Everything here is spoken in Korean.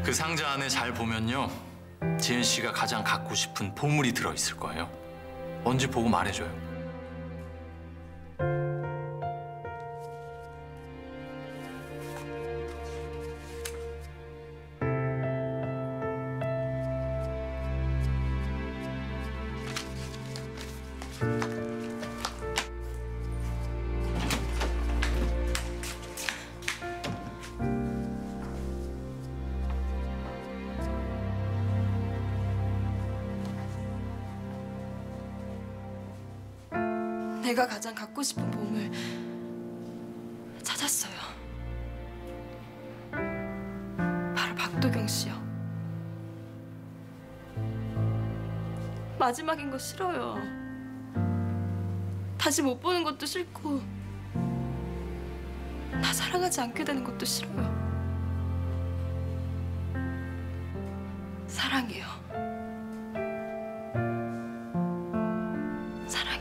그 상자 안에 잘 보면요. 지은 씨가 가장 갖고 싶은 보물이 들어있을 거예요. 뭔지 보고 말해줘요. 내가 가장 갖고 싶은 보물 찾았어요. 바로 박도경 씨요. 마지막인 거 싫어요. 다시 못 보는 것도 싫고 나 사랑하지 않게 되는 것도 싫어요. 사랑해요. 사랑해요.